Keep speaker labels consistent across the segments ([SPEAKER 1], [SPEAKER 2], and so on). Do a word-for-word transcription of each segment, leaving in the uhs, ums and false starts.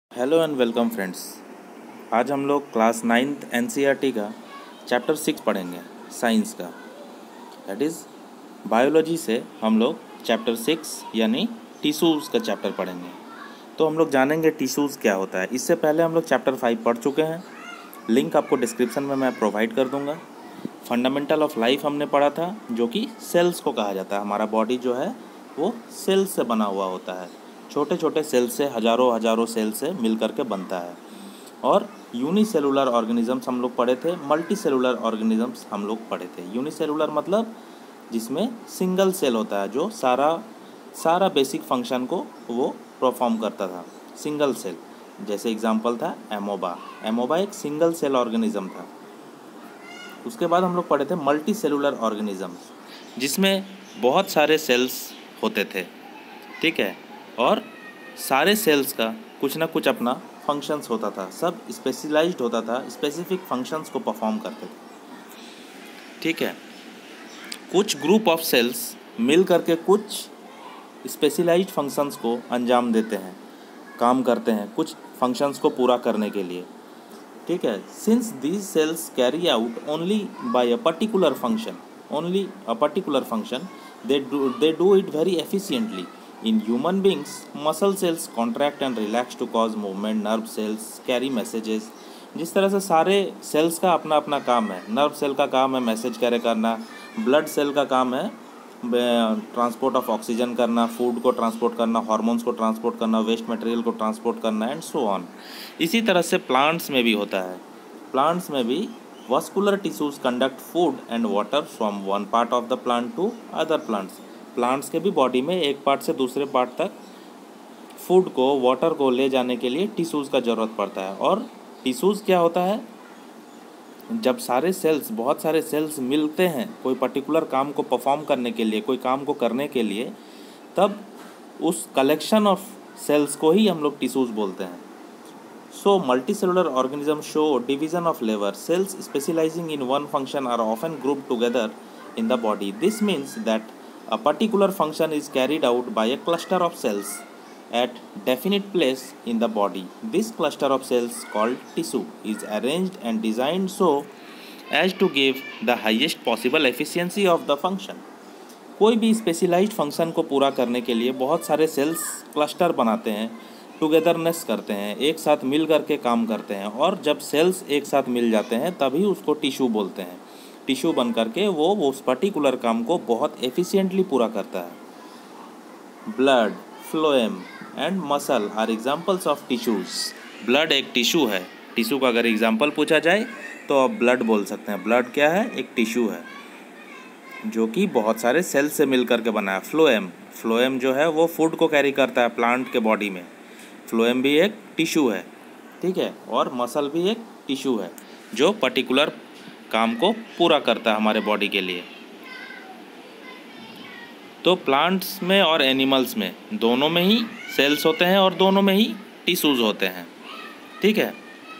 [SPEAKER 1] Hello and welcome friends. आज हम लोग क्लास नाइन्थ एनसीईआरटी का चैप्टर सिक्स पढ़ेंगे, साइंस का। दैट इज़ बायोलॉजी से हम लोग चैप्टर सिक्स यानी टिश्यूज़ का चैप्टर पढ़ेंगे। तो हम लोग जानेंगे टिश्यूज़ क्या होता है। इससे पहले हम लोग चैप्टर फाइव पढ़ चुके हैं, लिंक आपको डिस्क्रिप्शन में मैं प्रोवाइड कर दूँगा। फंडामेंटल ऑफ लाइफ हमने पढ़ा था, जो कि सेल्स को कहा जाता है। हमारा बॉडी जो है वो सेल्स से बना हुआ होता है, छोटे छोटे सेल्स से, हज़ारों हज़ारों सेल से मिल करके बनता है। और यूनिसेलुलर ऑर्गेनिजम्स हम लोग पढ़े थे, मल्टी सेलुलर ऑर्गेनिजम्स हम लोग पढ़े थे। यूनिसेलुलर मतलब जिसमें सिंगल सेल होता है, जो सारा सारा बेसिक फंक्शन को वो परफॉर्म करता था, सिंगल सेल। जैसे एग्जांपल था एमोबा। एमोबा एक सिंगल सेल ऑर्गेनिज्म था। उसके बाद हम लोग पढ़े थे मल्टी सेलुलर ऑर्गेनिजम्स, जिसमें बहुत सारे सेल्स होते थे, ठीक है। और सारे सेल्स का कुछ ना कुछ अपना फंक्शंस होता था, सब स्पेशलाइज्ड होता था, स्पेसिफिक फंक्शंस को परफॉर्म करते थे, ठीक है। कुछ ग्रुप ऑफ सेल्स मिल करके कुछ स्पेशलाइज्ड फंक्शंस को अंजाम देते हैं, काम करते हैं कुछ फंक्शंस को पूरा करने के लिए, ठीक है। Since these cells carry out only by a particular function only a particular function they do they do it very efficiently. In human beings, muscle cells contract and relax to cause movement. Nerve cells carry messages. जिस तरह से सारे sales का अपना अपना काम है। Nerve cell का काम है मैसेज कैरी करना, ब्लड सेल का काम है ट्रांसपोर्ट ऑफ ऑक्सीजन करना, फूड को ट्रांसपोर्ट करना, हार्मोन्स को ट्रांसपोर्ट करना, वेस्ट मटेरियल को ट्रांसपोर्ट करना, एंड सो ऑन। इसी तरह से प्लांट्स में भी होता है। प्लांट्स में भी vascular tissues conduct food and water from one part of the plant to other plants. Plants के भी बॉडी में एक पार्ट से दूसरे पार्ट तक फूड को, वाटर को ले जाने के लिए टिश्यूज़ का ज़रूरत पड़ता है। और टिश्यूज़ क्या होता है, जब सारे सेल्स, बहुत सारे सेल्स मिलते हैं कोई पर्टिकुलर काम को परफॉर्म करने के लिए, कोई काम को करने के लिए, तब उस कलेक्शन ऑफ सेल्स को ही हम लोग टिश्यूज़ बोलते हैं। So, multicellular organisms show division of labor. Cells specializing in one function are often grouped together in the body. This means that a particular function is carried out by a cluster of cells at definite place in the body. This cluster of cells, called tissue, is arranged and designed so as to give the highest possible efficiency of the function. कोई भी specialised function को पूरा करने के लिए बहुत सारे sales cluster बनाते हैं, टुगेदरनेस करते हैं, एक साथ मिल करके काम करते हैं। और जब सेल्स एक साथ मिल जाते हैं तभी उसको टिश्यू बोलते हैं। टिश्यू बन करके वो वो उस पर्टिकुलर काम को बहुत एफिशिएंटली पूरा करता है। Blood, phloem and muscle are examples of tissues. Blood एक टिश्यू है। टिश्यू का अगर एग्जांपल पूछा जाए तो आप ब्लड बोल सकते हैं। ब्लड क्या है, एक टिश्यू है जो कि बहुत सारे सेल्स से मिल करके बना है। फ्लोएम फ्लोएम जो है वो फूड को कैरी करता है प्लांट के बॉडी में। फ्लोएम भी एक टिश्यू है, ठीक है। और मसल भी एक टिश्यू है जो पर्टिकुलर काम को पूरा करता है हमारे बॉडी के लिए। तो प्लांट्स में और एनिमल्स में दोनों में ही सेल्स होते हैं और दोनों में ही टिश्यूज़ होते हैं, ठीक है।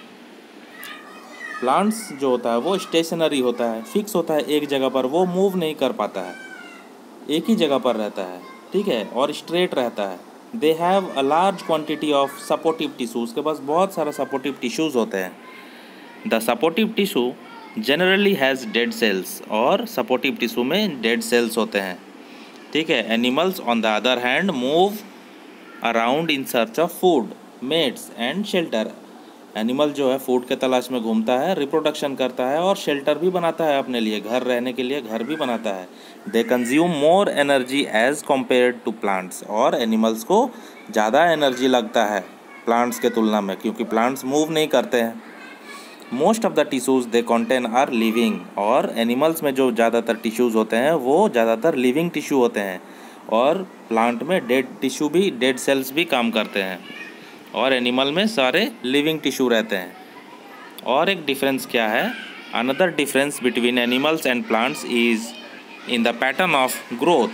[SPEAKER 1] प्लांट्स जो होता है वो स्टेशनरी होता है, फिक्स होता है एक जगह पर, वो मूव नहीं कर पाता है, एक ही जगह पर रहता है, ठीक है, और स्ट्रेट रहता है। They have a large quantity of supportive tissues, के पास बहुत सारा सपोर्टिव टिश्यूज़ होते हैं। The supportive tissue generally has dead cells, और सपोर्टिव टिश्यू में डेड सेल्स होते हैं, ठीक है। Animals on the other hand move around in search of food, mates and shelter. Animal जो है फूड के तलाश में घूमता है, रिप्रोडक्शन करता है और शेल्टर भी बनाता है अपने लिए, घर रहने के लिए घर भी बनाता है। They consume more energy as compare to plants, और एनिमल्स को ज़्यादा एनर्जी लगता है प्लांट्स के तुलना में, क्योंकि प्लांट्स मूव नहीं करते हैं। Most of the tissues they contain are living, और एनिमल्स में जो ज़्यादातर टिश्यूज़ होते हैं वो ज़्यादातर लिविंग टिश्यू होते हैं। और प्लांट में डेड टिश्यू भी, डेड सेल्स भी काम करते हैं, और एनिमल में सारे लिविंग टिश्यू रहते हैं। और एक डिफरेंस क्या है, another difference between animals and plants is in the pattern of growth.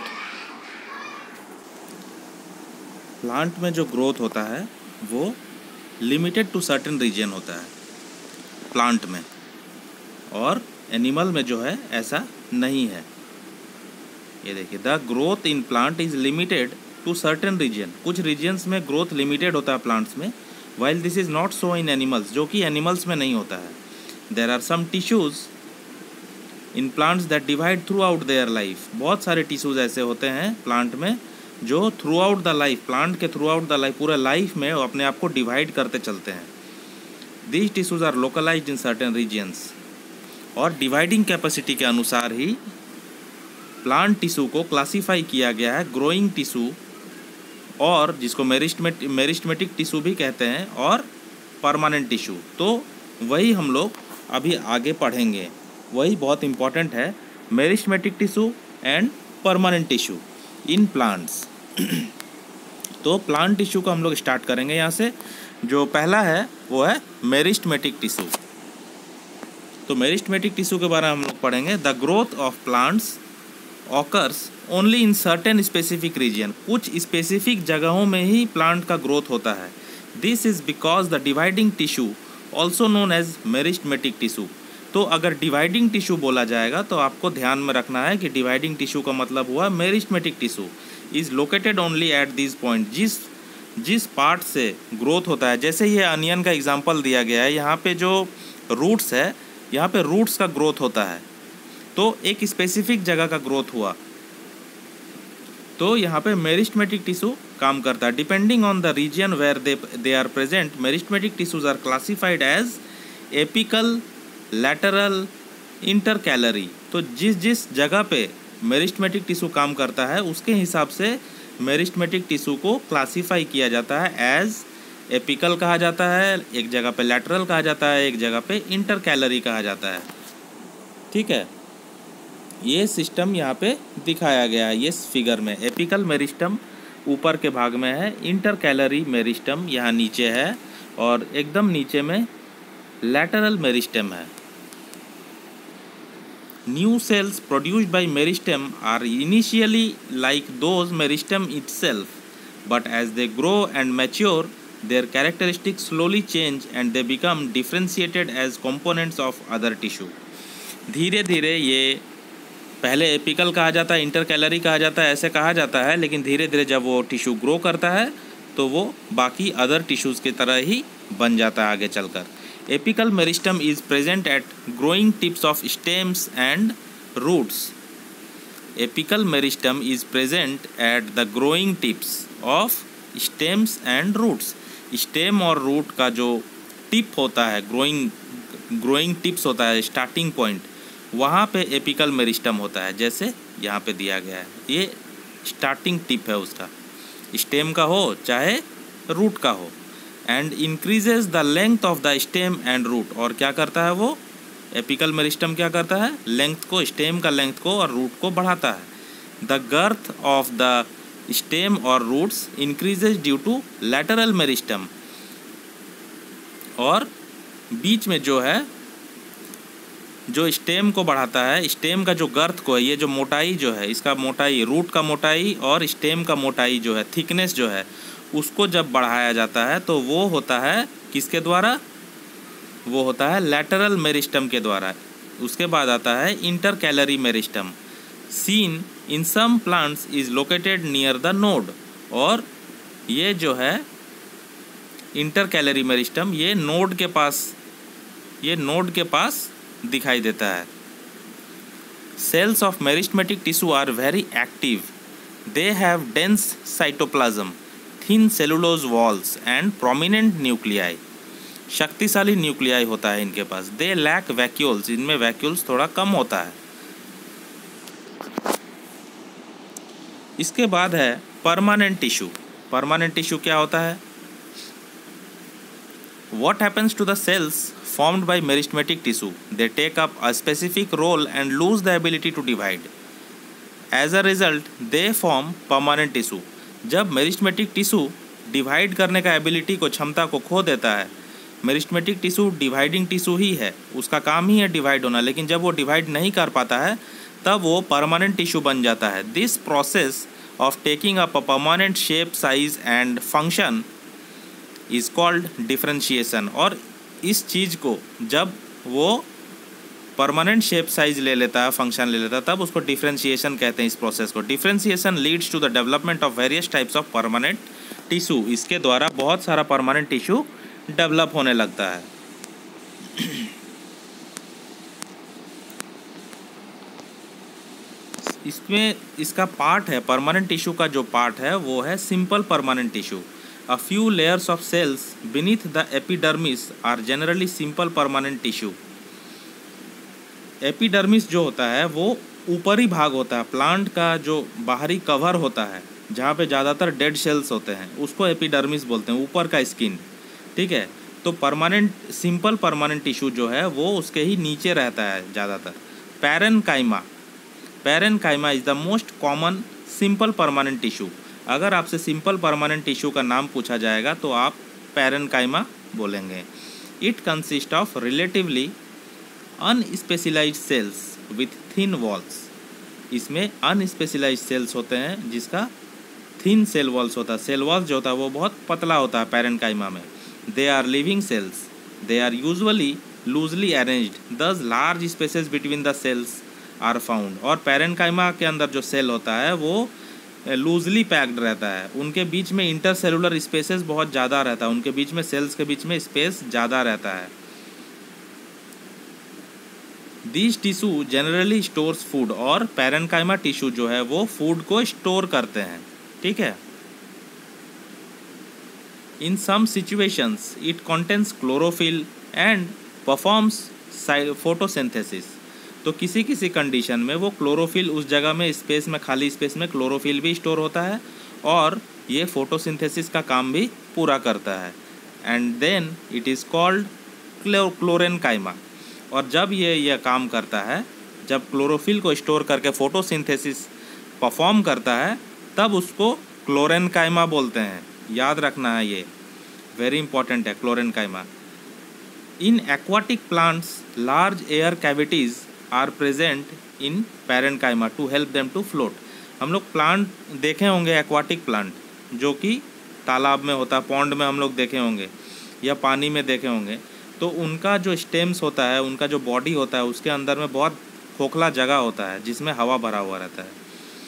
[SPEAKER 1] Plant में जो ग्रोथ होता है वो लिमिटेड टू सर्टेन रीजन होता है प्लांट में, और एनिमल में जो है ऐसा नहीं है। ये देखिए, the growth in plant is limited to certain region. कुछ रीजन्स में ग्रोथ लिमिटेड होता है प्लांट्स में, while this is not so in animals, जो कि एनिमल्स में नहीं होता है। There are some tissues in plants that divide throughout their life, बहुत सारे टिश्यूज़ ऐसे होते हैं प्लांट में जो throughout the life, plant के थ्रू आउट द लाइफ, पूरे लाइफ में अपने आप को डिवाइड करते चलते हैं। These tissues are localized in certain regions, और डिवाइडिंग कैपेसिटी के अनुसार ही प्लांट टिश्यू को क्लासीफाई किया गया है, ग्रोइंग टिश्यू, और जिसको मेरिस्टमेट मेरिस्टमेटिक टिश्यू भी कहते हैं, और परमानेंट टिश्यू। तो वही हम लोग अभी आगे पढ़ेंगे, वही बहुत इम्पॉर्टेंट है, meristematic tissue and permanent tissue in plants. तो प्लांट टिश्यू को हम लोग स्टार्ट करेंगे यहाँ से। जो पहला है वो है मेरिस्टमेटिक टिश्यू। तो मेरिस्टमेटिक टिश्यू के बारे में हम लोग पढ़ेंगे। The growth of plants occurs only in certain specific region, कुछ स्पेसिफिक जगहों में ही प्लांट का ग्रोथ होता है। This is because the dividing tissue also known as meristematic tissue. तो अगर डिवाइडिंग टिश्यू बोला जाएगा तो आपको ध्यान में रखना है कि डिवाइडिंग टिश्यू का मतलब हुआ meristematic tissue is located only at this point, जिस जिस पार्ट से ग्रोथ होता है। जैसे ये अनियन का एग्जांपल दिया गया है, यहाँ पे जो रूट्स है, यहाँ पे रूट्स का ग्रोथ होता है, तो एक स्पेसिफिक जगह का ग्रोथ हुआ, तो यहाँ पे मेरिस्टमेटिक टिश्यू काम करता है। Depending on the region where they they are present, meristematic tissues are classified as apical, lateral, intercalary. तो जिस जिस जगह पे मेरिस्टमेटिक टिश्यू काम करता है उसके हिसाब से मेरिस्टमेटिक टिश्यू को क्लासीफाई किया जाता है। एज एपिकल कहा जाता है, एक जगह पे लैटरल कहा जाता है, एक जगह पे इंटरकैलरी कहा जाता है। ठीक है, ये सिस्टम यहाँ पे दिखाया गया है, ये फिगर में। एपिकल मेरिस्टम ऊपर के भाग में है, इंटरकैलरी मेरिस्टम यहाँ नीचे है, और एकदम नीचे में लैटरल मेरिस्टम है। New cells produced by meristem are initially like those meristem itself, but as they grow and mature, their characteristics slowly change and they become differentiated as components of other tissue. धीरे धीरे ये पहले apical कहा जाता है, intercalary कहा जाता है, ऐसे कहा जाता है, लेकिन धीरे धीरे जब वो टिश्यू ग्रो करता है तो वो बाकी अदर टिश्यूज़ की तरह ही बन जाता है आगे चलकर। Apical meristem is present at growing tips of stems and roots. Apical meristem is present at the growing tips of stems and roots. Stem और रूट का जो टिप होता है, ग्रोइंग ग्रोइंग टिप्स होता है, स्टार्टिंग पॉइंट, वहाँ पे apical meristem होता है, जैसे यहाँ पे दिया गया है। ये स्टार्टिंग टिप है उसका, स्टेम का हो चाहे रूट का हो। And increases the length of the stem and root, और क्या करता है वो एपिकल मेरिस्टम, क्या करता है, लेंथ को, स्टेम का लेंथ को और रूट को बढ़ाता है। The girth of the stem और roots increases due to lateral meristem, और बीच में जो है जो स्टेम को बढ़ाता है, स्टेम का जो गर्थ को है, ये जो मोटाई जो है, इसका मोटाई, रूट का मोटाई और स्टेम का मोटाई जो है, थिकनेस जो है, उसको जब बढ़ाया जाता है तो वो होता है किसके द्वारा, वो होता है लैटरल मेरिस्टम के द्वारा। उसके बाद आता है intercalary meristem. Seen in some plants is located near the node, और ये जो है इंटरकैलरी मेरिस्टम, ये नोड के पास, ये नोड के पास दिखाई देता है। Cells of meristematic tissue are very active, they have dense cytoplasm, thin cellulose walls and prominent nuclei. शक्तिशाली न्यूक्लियाई होता है इनके पास। दे लैक वैक्यूल्स, इनमें वैक्यूल्स थोड़ा कम होता है। इसके बाद है परमानेंट टिश्यू। परमानेंट टिश्यू क्या होता है? What happens to the cells formed by meristematic tissue? They take up a specific role and lose the ability to divide. As a result, they form permanent tissue. जब meristematic tissue divide करने का ability को, क्षमता को खो देता है, meristematic tissue dividing tissue ही है, उसका काम ही है डिवाइड होना, लेकिन जब वो डिवाइड नहीं कर पाता है तब वो परमानेंट टिश्यू बन जाता है। This process of taking up a permanent shape, size and function is called differentiation. और इस चीज़ को जब वो परमानेंट शेप, साइज ले लेता है, फंक्शन ले लेता है, तब उसको डिफ्रेंशिएशन कहते हैं। इस प्रोसेस को differentiation leads to the development of various types of permanent tissue. इसके द्वारा बहुत सारा परमानेंट टिश्यू डेवलप होने लगता है। इसमें इसका पार्ट है, परमानेंट टिश्यू का जो पार्ट है वो है simple permanent tissue. A few layers of cells beneath the epidermis are generally simple permanent tissue. Epidermis जो होता है वो ऊपरी भाग होता है, प्लांट का जो बाहरी कवर होता है जहाँ पे ज़्यादातर डेड सेल्स होते हैं उसको एपिडर्मिस बोलते हैं, ऊपर का स्किन। ठीक है, तो परमानेंट सिंपल परमानेंट टिश्यू जो है वो उसके ही नीचे रहता है ज़्यादातर। Parenchyma, parenchyma is the most common simple permanent tissue. अगर आपसे सिंपल परमानेंट टिश्यू का नाम पूछा जाएगा तो आप पैरेनकाइमा बोलेंगे। It consist of relatively unspecialized cells with thin walls. इसमें अनस्पेशलाइज्ड सेल्स होते हैं जिसका थिन सेल वॉल्स होता है। सेल वॉल्स जो होता है वो बहुत पतला होता है पैरेनकाइमा में। They are living cells, they are usually loosely arranged, thus large spaces between the cells are found. और पैरेनकाइमा के अंदर जो सेल होता है वो लूजली पैक्ड रहता है, उनके बीच में इंटरसेलुलर स्पेसेस बहुत ज़्यादा रहता है, उनके बीच में सेल्स के बीच में स्पेस ज़्यादा रहता है। This tissue generally stores food, और पैरेनकाइमा टिश्यू जो है वो फूड को स्टोर करते हैं। ठीक है, in some situations it contains chlorophyll and performs photosynthesis. तो किसी किसी कंडीशन में वो क्लोरोफिल उस जगह में स्पेस में खाली स्पेस में क्लोरोफिल भी स्टोर होता है और ये फोटोसिंथेसिस का काम भी पूरा करता है। And then it is called chlorenchyma. और जब ये यह काम करता है, जब क्लोरोफिल को स्टोर करके फोटोसिंथेसिस परफॉर्म करता है, तब उसको क्लोरेनकाइमा बोलते हैं। याद रखना है, ये वेरी इंपॉर्टेंट है chlorenchyma. In aquatic plants large air cavities are present in parenchyma to help them to float. हम लोग प्लांट देखे होंगे, एक्वाटिक प्लांट जो कि तालाब में होता है, पॉन्ड में हम लोग देखे होंगे या पानी में देखे होंगे। तो उनका जो स्टेम्स होता है, उनका जो बॉडी होता है, उसके अंदर में बहुत खोखला जगह होता है जिसमें हवा भरा हुआ रहता है।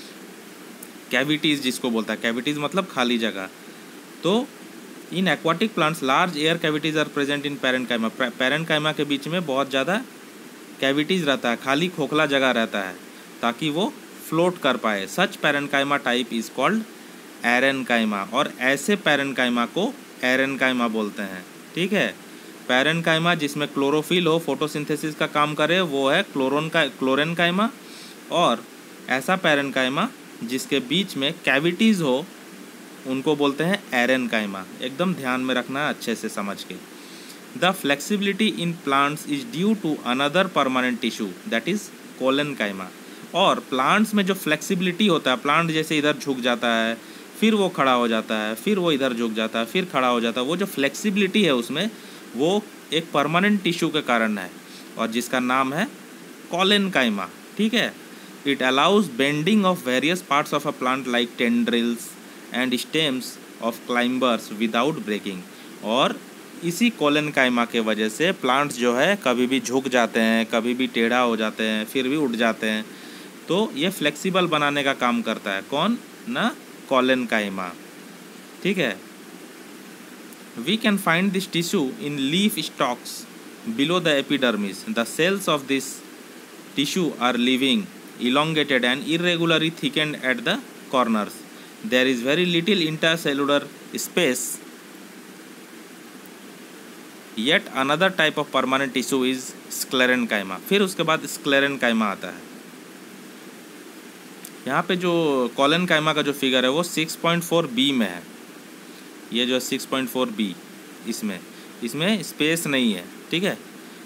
[SPEAKER 1] कैविटीज़ जिसको बोलता है, कैविटीज़ मतलब खाली जगह। तो in aquatic plants large air cavities are present in parenchyma. Parenchyma के बीच में बहुत ज़्यादा कैविटीज़ रहता है, खाली खोखला जगह रहता है ताकि वो फ्लोट कर पाए। Such parenchyma type is called aerenchyma, और ऐसे पैरेनकाइमा को एरेनकाइमा बोलते हैं। ठीक है, पैरेनकाइमा जिसमें क्लोरोफिल हो, फोटोसिंथेसिस का काम करे, वो है क्लोरोन का क्लोरेनकाइमा। और ऐसा पैरेनकाइमा जिसके बीच में कैविटीज़ हो उनको बोलते हैं एरेनकाइमा। एकदम ध्यान में रखना, अच्छे से समझ के। The flexibility in plants is due to another permanent tissue that is collenchyma. और प्लांट्स में जो फ्लेक्सिबिलिटी होता है, प्लांट जैसे इधर झुक जाता है, फिर वो खड़ा हो जाता है, फिर वो इधर झुक जाता है, फिर खड़ा हो जाता है, वो जो फ्लेक्सिबिलिटी है उसमें, वो एक परमानेंट टिश्यू के कारण है और जिसका नाम है कोलेनकाइमा। ठीक है, it allows bending of various parts of a plant like tendrils and stems of climbers without breaking. और इसी कोलेनकाइमा के वजह से प्लांट्स जो है कभी भी झुक जाते हैं, कभी भी टेढ़ा हो जाते हैं, फिर भी उठ जाते हैं। तो ये फ्लेक्सिबल बनाने का काम करता है कौन ना, कोलेनकाइमा। ठीक है, we can find this tissue in leaf stalks below the epidermis. The cells of this tissue are living, elongated and irregularly thickened at the corners. There is very little intercellular space. Yet another type of permanent tissue is sclerenchyma. फिर उसके बाद sclerenchyma आता है। यहाँ पे जो collenchyma का जो फिगर है वो सिक्स पॉइंट फोर बी में है। ये जो सिक्स पॉइंट फोर बी, इसमें इसमें स्पेस नहीं है। ठीक है,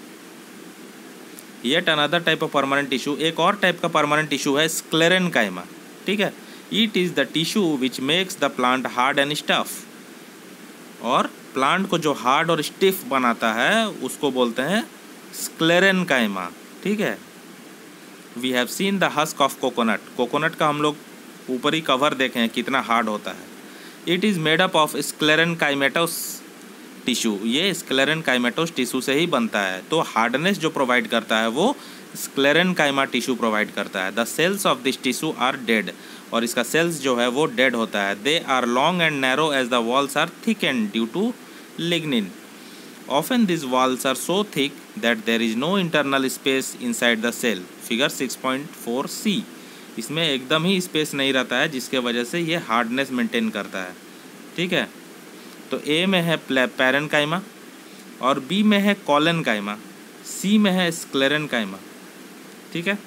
[SPEAKER 1] yet another type of permanent tissue, एक और टाइप का परमानेंट टिश्यू है स्क्लेरेनकाइमा। ठीक है, it is the tissue which makes the plant hard and stuff. और प्लांट को जो हार्ड और स्टिफ बनाता है उसको बोलते हैं स्क्लेरेनकाइमा। ठीक है, we have seen the husk of coconut. Coconut का हम लोग ऊपरी कवर देखे हैं कितना हार्ड होता है। It is made up of sclerenchymatous tissue. ये स्क्लेरेनकाइमेटोस टिश्यू से ही बनता है। तो हार्डनेस जो प्रोवाइड करता है वो स्क्लेरेनकाइमा टिश्यू प्रोवाइड करता है। The cells of this tissue are dead, और इसका सेल्स जो है वो डेड होता है। They are long and narrow as the walls are thick and due to lignin. Often these walls are so thick that there is no internal space inside the cell. Figure six point four C, इसमें एकदम ही space नहीं रहता है जिसके वजह से ये hardness maintain करता है। ठीक है, तो ए में है पैरेनकाइमा और बी में है कॉलेनकाइमा, सी में है स्क्लेरेनकाइमा। ठीक है,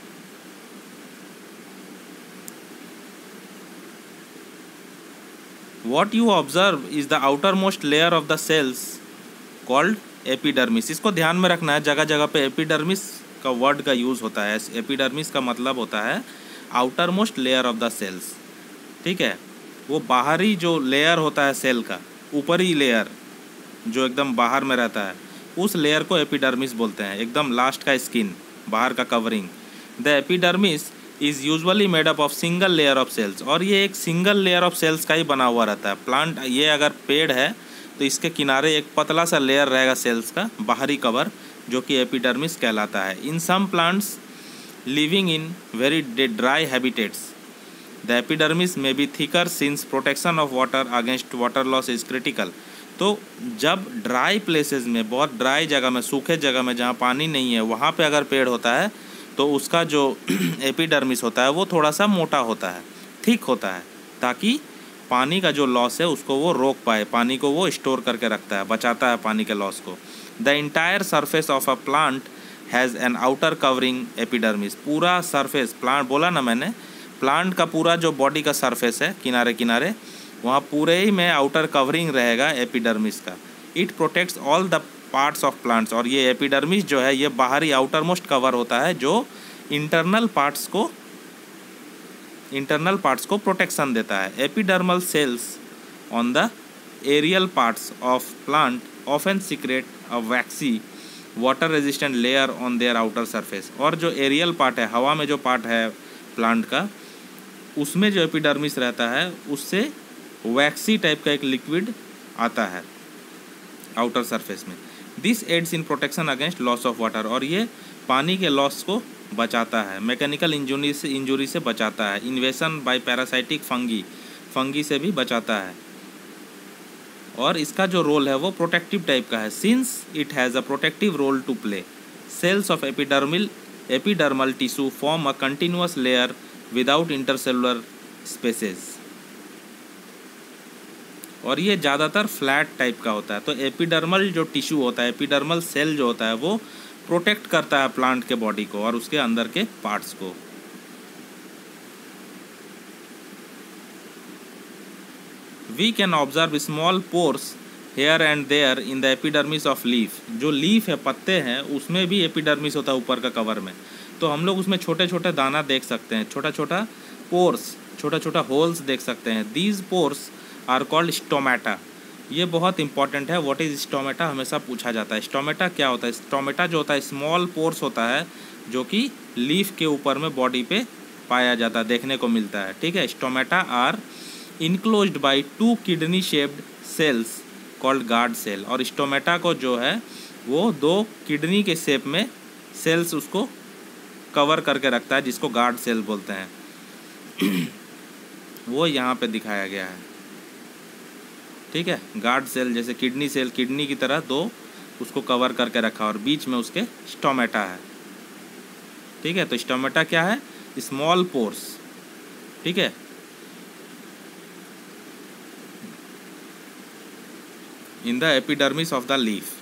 [SPEAKER 1] What you observe is the outermost layer of the cells called epidermis. इसको ध्यान में रखना है, जगह जगह पे एपिडर्मिस का वर्ड का यूज़ होता है। एपिडर्मिस का मतलब होता है outer most layer of the cells. ठीक है, वो बाहरी जो लेयर होता है सेल का, ऊपरी लेयर जो एकदम बाहर में रहता है, उस लेयर को एपिडर्मिस बोलते हैं। एकदम लास्ट का स्किन, बाहर का covering. The epidermis is usually made up of single layer of cells, और ये एक सिंगल लेयर ऑफ सेल्स का ही बना हुआ रहता है। प्लांट, ये अगर पेड़ है तो इसके किनारे एक पतला सा लेयर रहेगा सेल्स का, बाहरी कवर, जो कि एपिडर्मिस कहलाता है। In some plants living in very dry habitats the epidermis may be thicker since protection of water against water loss is critical. तो जब ड्राई प्लेसेस में, बहुत ड्राई जगह में, सूखे जगह में जहाँ पानी नहीं है, वहाँ पे अगर पेड़ होता है तो उसका जो एपिडर्मिस होता है वो थोड़ा सा मोटा होता है, थिक होता है, ताकि पानी का जो लॉस है उसको वो रोक पाए, पानी को वो स्टोर करके रखता है, बचाता है पानी के लॉस को। The entire surface of a plant has an outer covering epidermis. पूरा सरफेस, प्लांट बोला ना मैंने, प्लांट का पूरा जो बॉडी का सरफेस है, किनारे किनारे, वहाँ पूरे ही में आउटर कवरिंग रहेगा एपिडर्मिस का। It protects all the parts of plants, और ये एपिडर्मिस जो है ये बाहरी आउटर मोस्ट कवर होता है जो इंटरनल पार्ट्स को इंटरनल पार्ट्स को प्रोटेक्शन देता है। Epidermal cells on the aerial parts of plant often secrete a waxy water resistant layer on their outer surface. और जो एरियल पार्ट है, हवा में जो पार्ट है प्लांट का, उसमें जो एपिडर्मिस रहता है उससे वैक्सी टाइप का एक लिक्विड आता है आउटर सरफेस में। This aids in protection against loss of water, और ये पानी के लॉस को बचाता है, मैकेनिकल इंजरी से इंजरी से बचाता है, invasion by parasitic fungi, fungi से भी बचाता है। और इसका जो रोल है वो प्रोटेक्टिव टाइप का है, since it has a protective role to play. Cells of epidermal epidermal tissue form a continuous layer without intercellular spaces, और ये ज़्यादातर फ्लैट टाइप का होता है। तो एपिडर्मल जो टिश्यू होता है, एपिडर्मल सेल जो होता है, वो प्रोटेक्ट करता है प्लांट के बॉडी को और उसके अंदर के पार्ट्स को। We can observe small pores here and there in the epidermis of leaf. जो लीफ है, पत्ते हैं, उसमें भी एपिडर्मिस होता है ऊपर का कवर में। तो हम लोग उसमें छोटे छोटे दाना देख सकते हैं, छोटा छोटा पोर्स, छोटा छोटा होल्स देख सकते हैं। These pores are called stomata. ये बहुत इंपॉर्टेंट है, व्हाट इज़ स्टोमेटा हमेशा पूछा जाता है। स्टोमेटा क्या होता है? स्टोमेटा जो होता है स्मॉल पोर्स होता है जो कि लीफ के ऊपर में बॉडी पे पाया जाता है, देखने को मिलता है। ठीक है, stomata are enclosed by two kidney shaped cells called guard cell. और स्टोमेटा को जो है वो दो किडनी के शेप में सेल्स उसको कवर करके रखता है, जिसको गार्ड सेल बोलते हैं। वो यहाँ पे दिखाया गया है। ठीक है, गार्ड सेल जैसे किडनी सेल, किडनी की तरह दो उसको कवर करके रखा और बीच में उसके स्टोमेटा है। ठीक है, तो स्टोमेटा क्या है? Small pores. ठीक है, in the epidermis of the leaf,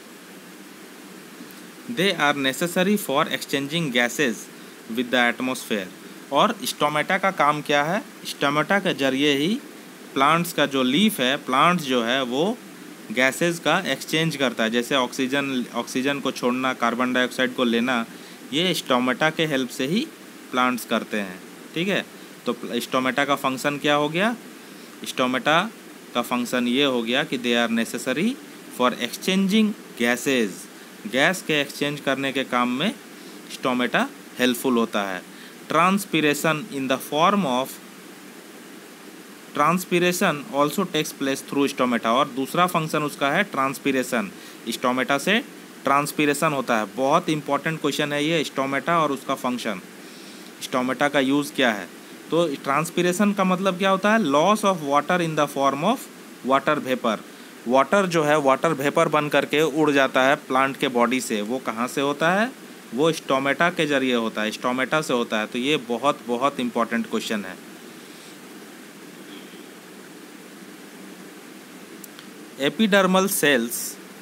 [SPEAKER 1] they are necessary for exchanging gases with the atmosphere. और स्टोमेटा का काम क्या है? स्टोमेटा के जरिए ही प्लांट्स का जो लीफ है, प्लांट्स जो है वो गैसेस का एक्सचेंज करता है, जैसे ऑक्सीजन ऑक्सीजन को छोड़ना, कार्बन डाइऑक्साइड को लेना, ये स्टोमेटा के हेल्प से ही प्लांट्स करते हैं। ठीक है, तो स्टोमेटा का फंक्शन क्या हो गया? स्टोमेटा का फंक्शन ये हो गया कि they are necessary for exchanging gases. Gas के एक्सचेंज करने के काम में स्टोमेटा हेल्पफुल होता है। Transpiration in the form of transpiration also takes place through stomata. और दूसरा फंक्शन उसका है ट्रांसपीरेशन। स्टोमेटा से ट्रांसपीरेशन होता है। बहुत इंपॉर्टेंट क्वेश्चन है ये, स्टोमेटा और उसका फंक्शन। स्टोमेटा का यूज़ क्या है? तो ट्रांसपीरेशन का मतलब क्या होता है? Loss of water in the form of water vapour. Water जो है वाटर वेपर बन करके उड़ जाता है प्लांट के बॉडी से। वो कहाँ से होता है? वो स्टोमेटा के जरिए होता है, स्टोमेटा से होता है। तो ये बहुत बहुत इम्पॉर्टेंट क्वेश्चन है। Epidermal cells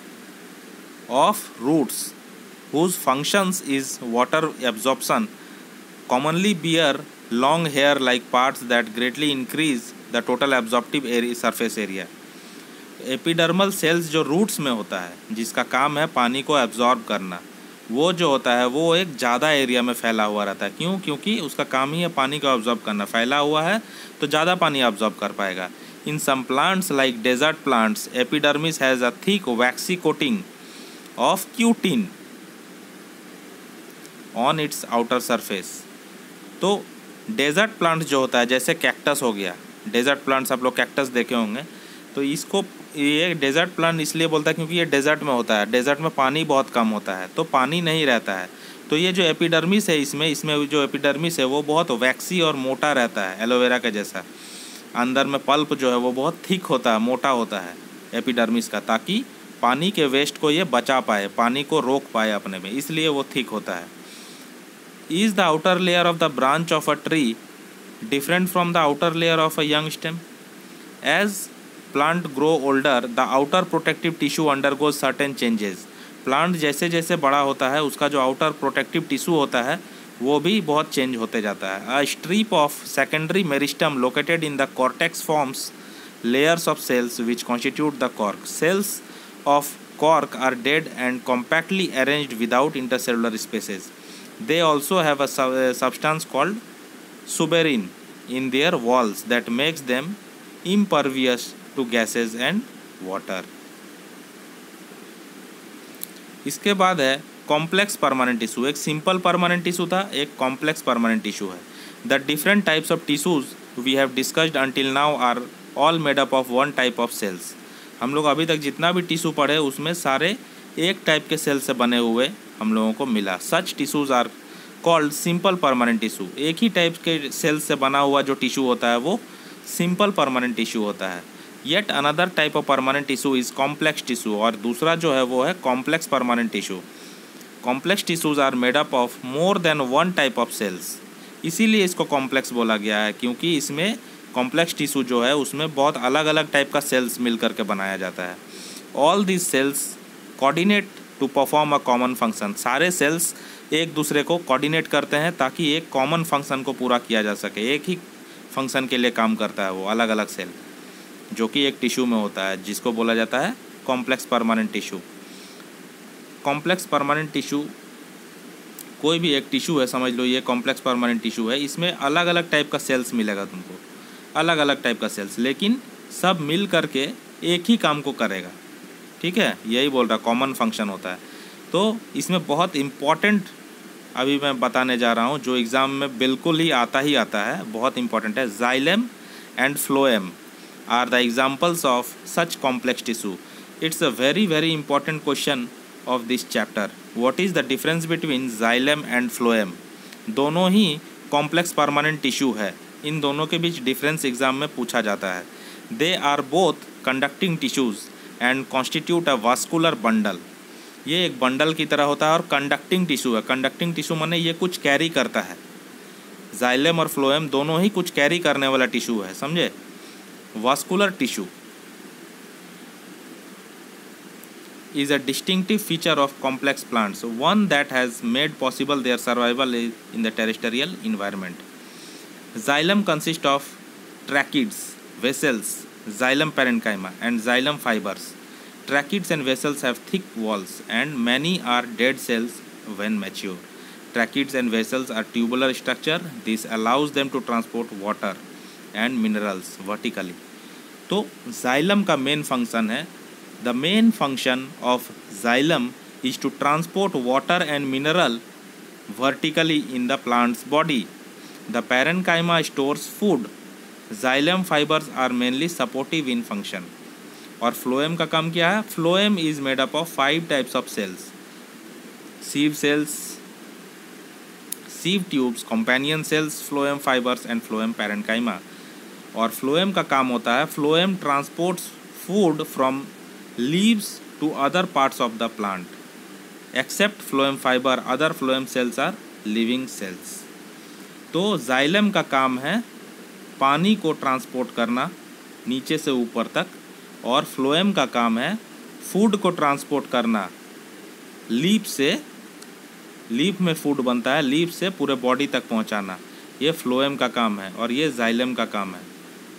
[SPEAKER 1] of roots whose functions is water absorption commonly bear long hair like parts that greatly increase the total absorptive area surface area। Epidermal cells जो रूट्स में होता है, जिसका काम है पानी को एब्जॉर्ब करना, वो जो होता है वो एक ज़्यादा एरिया में फैला हुआ रहता है। क्यों? क्योंकि उसका काम ही है पानी को एब्जॉर्ब करना। फैला हुआ है तो ज़्यादा पानी एब्जॉर्ब कर पाएगा। In some plants like desert plants epidermis has a thick waxy coating of cutin on its outer surface. तो डेजर्ट प्लांट जो होता है, जैसे कैक्टस हो गया, डेजर्ट प्लांट्स आप लोग कैक्टस देखे होंगे, तो इसको ये डेजर्ट प्लांट इसलिए बोलता है क्योंकि ये डेजर्ट में होता है। डेजर्ट में पानी बहुत कम होता है, तो पानी नहीं रहता है। तो ये जो एपिडर्मिस है इसमें इसमें जो एपिडर्मिस है वो बहुत वैक्सी और मोटा रहता है, एलोवेरा के जैसा। अंदर में पल्प जो है वो बहुत थिक होता है, मोटा होता है एपिडर्मिस का, ताकि पानी के वेस्ट को ये बचा पाए, पानी को रोक पाए अपने में, इसलिए वो थिक होता है। Is the outer layer of the branch of a tree different from the outer layer of a young stem? As plant grow older, the outer protective tissue undergoes certain changes. Plant जैसे जैसे बड़ा होता है उसका जो outer protective tissue होता है वो भी बहुत चेंज होते जाता है। A strip of secondary meristem located in the cortex forms layers of cells which constitute the cork. Cells of cork are dead and compactly arranged without intercellular spaces. They also have a, sub a substance called suberin in their walls that makes them impervious to gases and water. इसके बाद है complex permanent tissue. एक simple permanent tissue था, एक complex permanent tissue है। The different types of tissues we have discussed until now are all made up of one type of cells. हम लोग अभी तक जितना भी टिश्यू पढ़े उसमें सारे एक टाइप के सेल से बने हुए हम लोगों को मिला। Such tissues are called simple permanent tissue. एक ही टाइप के सेल से बना हुआ जो टिश्यू होता है वो सिंपल परमानेंट टिश्यू होता है। Yet another type of permanent tissue is complex tissue, और दूसरा जो है वो है complex permanent tissue. Complex tissues are made up of more than one type of cells, इसीलिए इसको कॉम्प्लेक्स बोला गया है, क्योंकि इसमें कॉम्प्लेक्स टिश्यू जो है उसमें बहुत अलग अलग टाइप का सेल्स मिल करके बनाया जाता है। All these cells coordinate to perform a common function. सारे सेल्स एक दूसरे को कोऑर्डिनेट करते हैं ताकि एक कॉमन फंक्शन को पूरा किया जा सके। एक ही फंक्शन के लिए काम करता है वो अलग अलग सेल, जो कि एक टिश्यू में होता है, जिसको बोला जाता है complex permanent tissue. Complex permanent tissue कोई भी एक टिश्यू है, समझ लो ये कॉम्प्लेक्स परमानेंट टिश्यू है। इसमें अलग अलग टाइप का सेल्स मिलेगा तुमको, अलग अलग टाइप का सेल्स, लेकिन सब मिल करके एक ही काम को करेगा। ठीक है, यही बोल रहा, कॉमन फंक्शन होता है। तो इसमें बहुत इम्पॉर्टेंट अभी मैं बताने जा रहा हूँ, जो एग्ज़ाम में बिल्कुल ही आता ही आता है, बहुत इंपॉर्टेंट है। Xylem and phloem are the examples of such complex tissue. It's a very very important question of this chapter. What is the difference between xylem and phloem? दोनों ही कॉम्प्लेक्स परमानेंट टिश्यू है, इन दोनों के बीच difference exam में पूछा जाता है। They are both conducting tissues and constitute a vascular bundle. ये एक बंडल की तरह होता है और कंडक्टिंग टिश्यू है। कंडक्टिंग टिश्यू माने ये कुछ कैरी करता है। जाइलम और फ्लोएम दोनों ही कुछ कैरी करने वाला टिश्यू है, समझे। Vascular tissue is a distinctive feature of complex plants, one that has made possible their survival in the terrestrial environment. Xylem consists of tracheids, vessels, xylem parenchyma, and xylem fibers. Tracheids and vessels have thick walls, and many are dead cells when mature. Tracheids and vessels are tubular structure. This allows them to transport water and minerals vertically. तो xylem का main function है, the main function of xylem is to transport water and mineral vertically in the plant's body. The parenchyma stores food. Xylem fibers are mainly supportive in function. और phloem का काम क्या है? Phloem is made up of five types of cells: sieve cells, sieve tubes, companion cells, phloem fibers and phloem parenchyma. और phloem का काम होता है, phloem transports food from leaves to other parts of the plant, except phloem fibre other phloem cells are living cells. तो xylem का काम है पानी को ट्रांसपोर्ट करना नीचे से ऊपर तक, और फ्लोएम का काम है फूड को ट्रांसपोर्ट करना लीफ से, लीफ में फूड बनता है, लीफ से पूरे बॉडी तक पहुंचाना। ये फ्लोएम का काम है और ये जाइलम का काम है।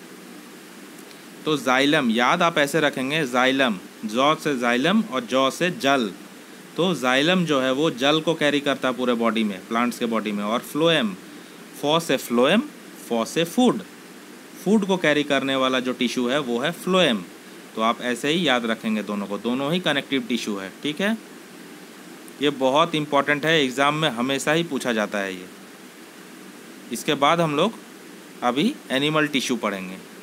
[SPEAKER 1] तो जाइलम याद आप ऐसे रखेंगे, जाइलम जॉ से जाइलम और जॉ से जल। तो जाइलम जो है वो जल को कैरी करता है पूरे बॉडी में, प्लांट्स के बॉडी में, और फ्लोएम फॉ से फ्लोएम, फॉ से फूड, फूड को कैरी करने वाला जो टिश्यू है वो है फ्लोएम। तो आप ऐसे ही याद रखेंगे दोनों को, दोनों ही कनेक्टिव टिश्यू है, ठीक है। ये बहुत इंपॉर्टेंट है, एग्ज़ाम में हमेशा ही पूछा जाता है ये। इसके बाद हम लोग अभी एनिमल टिश्यू पढ़ेंगे।